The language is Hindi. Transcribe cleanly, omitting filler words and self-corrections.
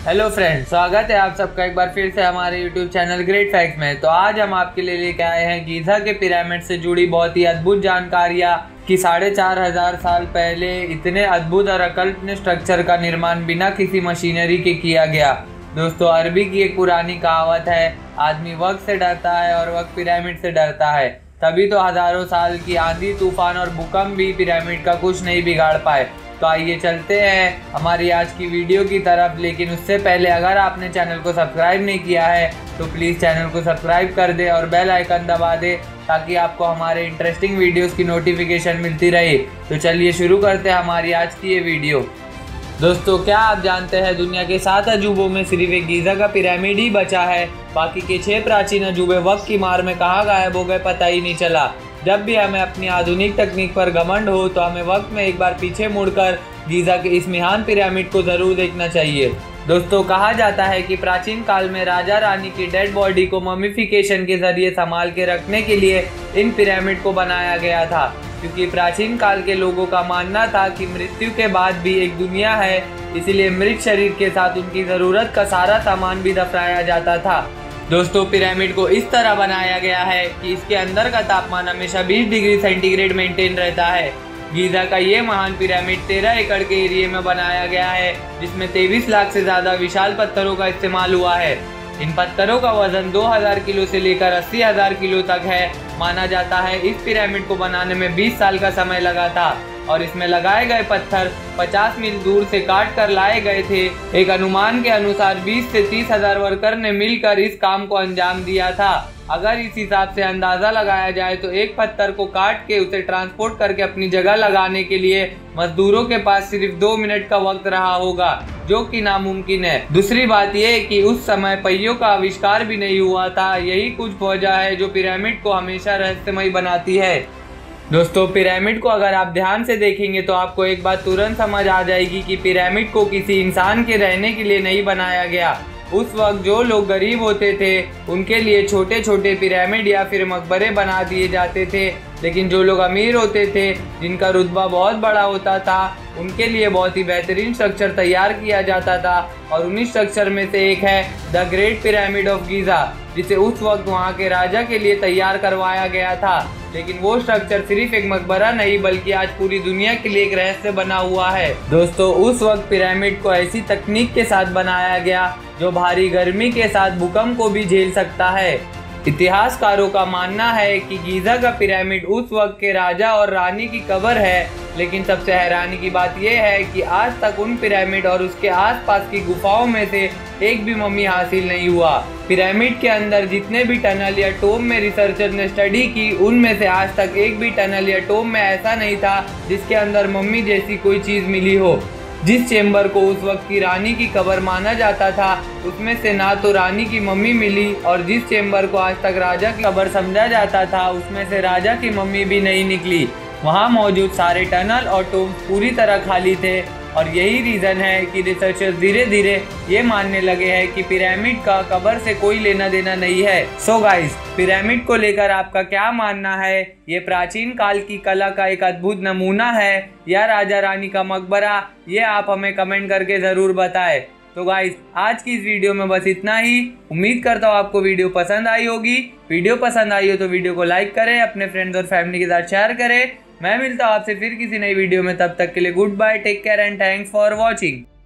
हेलो फ्रेंड्स, स्वागत है आप सबका एक बार फिर से हमारे यूट्यूब चैनल ग्रेट फैक्ट्स में। तो आज हम आपके लिए लेके आए हैं गीज़ा के पिरामिड से जुड़ी बहुत ही अद्भुत जानकारियाँ कि 4500 साल पहले इतने अद्भुत और अकल्पनीय स्ट्रक्चर का निर्माण बिना किसी मशीनरी के किया गया। दोस्तों, अरबी की एक पुरानी कहावत है, आदमी वक्त से डरता है और वक्त पिरामिड से डरता है। तभी तो हजारों साल की आंधी तूफान और भूकंप भी पिरामिड का कुछ नहीं बिगाड़ पाए। तो आइए चलते हैं हमारी आज की वीडियो की तरफ। लेकिन उससे पहले अगर आपने चैनल को सब्सक्राइब नहीं किया है तो प्लीज़ चैनल को सब्सक्राइब कर दे और बेल आइकन दबा दे ताकि आपको हमारे इंटरेस्टिंग वीडियोस की नोटिफिकेशन मिलती रहे। तो चलिए शुरू करते हैं हमारी आज की ये वीडियो। दोस्तों, क्या आप जानते हैं दुनिया के 7 अजूबों में सिर्फ एक गीज़ा का पिरामिड ही बचा है। बाकी के 6 प्राचीन अजूबे वक्त की मार में कहाँ गायब हो गए पता ही नहीं चला। जब भी हमें अपनी आधुनिक तकनीक पर घमंड हो तो हमें वक्त में एक बार पीछे मुड़कर गीज़ा के इस महान पिरामिड को ज़रूर देखना चाहिए। दोस्तों, कहा जाता है कि प्राचीन काल में राजा रानी की डेड बॉडी को ममिफिकेशन के जरिए संभाल के रखने के लिए इन पिरामिड को बनाया गया था, क्योंकि प्राचीन काल के लोगों का मानना था कि मृत्यु के बाद भी एक दुनिया है। इसीलिए मृत शरीर के साथ उनकी ज़रूरत का सारा सामान भी दफनाया जाता था। दोस्तों, पिरामिड को इस तरह बनाया गया है कि इसके अंदर का तापमान हमेशा 20 डिग्री सेंटीग्रेड मेंटेन रहता है। गीज़ा का ये महान पिरामिड 13 एकड़ के एरिया में बनाया गया है, जिसमें 23 लाख से ज़्यादा विशाल पत्थरों का इस्तेमाल हुआ है। इन पत्थरों का वजन 2000 किलो से लेकर 80,000 किलो तक है। माना जाता है इस पिरामिड को बनाने में 20 साल का समय लगा था और इसमें लगाए गए पत्थर 50 मील दूर से काट कर लाए गए थे। एक अनुमान के अनुसार 20 से 30 हजार वर्कर ने मिलकर इस काम को अंजाम दिया था। अगर इस हिसाब से अंदाजा लगाया जाए तो एक पत्थर को काट के उसे ट्रांसपोर्ट करके अपनी जगह लगाने के लिए मजदूरों के पास सिर्फ 2 मिनट का वक्त रहा होगा, जो कि नामुमकिन है। दूसरी बात यह है कि उस समय पहियों का आविष्कार भी नहीं हुआ था। यही कुछ वजह है जो पिरामिड को हमेशा रहस्यमय बनाती है। दोस्तों, पिरामिड को अगर आप ध्यान से देखेंगे तो आपको एक बात तुरंत समझ आ जाएगी कि पिरामिड को किसी इंसान के रहने के लिए नहीं बनाया गया। उस वक्त जो लोग गरीब होते थे उनके लिए छोटे छोटे पिरामिड या फिर मकबरे बना दिए जाते थे, लेकिन जो लोग अमीर होते थे, जिनका रुतबा बहुत बड़ा होता था, उनके लिए बहुत ही बेहतरीन स्ट्रक्चर तैयार किया जाता था। और उन्हीं स्ट्रक्चर में से एक है the great pyramid of Giza, जिसे उस वक्त वहाँ के राजा के लिए तैयार करवाया गया था। लेकिन वो स्ट्रक्चर सिर्फ एक मकबरा नहीं बल्कि आज पूरी दुनिया के लिए एक रहस्य बना हुआ है। दोस्तों, उस वक्त पिरामिड को ऐसी तकनीक के साथ बनाया गया जो भारी गर्मी के साथ भूकंप को भी झेल सकता है। इतिहासकारों का मानना है कि गीज़ा का पिरामिड उस वक्त के राजा और रानी की कब्र है। लेकिन सबसे हैरानी की बात यह है कि आज तक उन पिरामिड और उसके आसपास की गुफाओं में से एक भी मम्मी हासिल नहीं हुआ। पिरामिड के अंदर जितने भी टनल या टोम में रिसर्चर ने स्टडी की, उनमें से आज तक एक भी टनल या टोम में ऐसा नहीं था जिसके अंदर मम्मी जैसी कोई चीज़ मिली हो। जिस चेम्बर को उस वक्त की रानी की कब्र माना जाता था, उसमें से ना तो रानी की मम्मी मिली, और जिस चेम्बर को आज तक राजा की कब्र समझा जाता था, उसमें से राजा की मम्मी भी नहीं निकली। वहाँ मौजूद सारे टनल और टोम पूरी तरह खाली थे। और यही रीज़न है कि रिसर्चर्स धीरे धीरे ये मानने लगे हैं कि पिरामिड का कब्र से कोई लेना देना नहीं है। सो गाइस, पिरामिड को लेकर आपका क्या मानना है? ये प्राचीन काल की कला का एक अद्भुत नमूना है या राजा रानी का मकबरा? ये आप हमें कमेंट करके ज़रूर बताएं। तो गाइस, आज की इस वीडियो में बस इतना ही। उम्मीद करता हूँ आपको वीडियो पसंद आई होगी। वीडियो पसंद आई हो तो वीडियो को लाइक करें, अपने फ्रेंड्स और फैमिली के साथ शेयर करें। मैं मिलता हूँ आपसे फिर किसी नई वीडियो में। तब तक के लिए goodbye, take care and thanks for watching.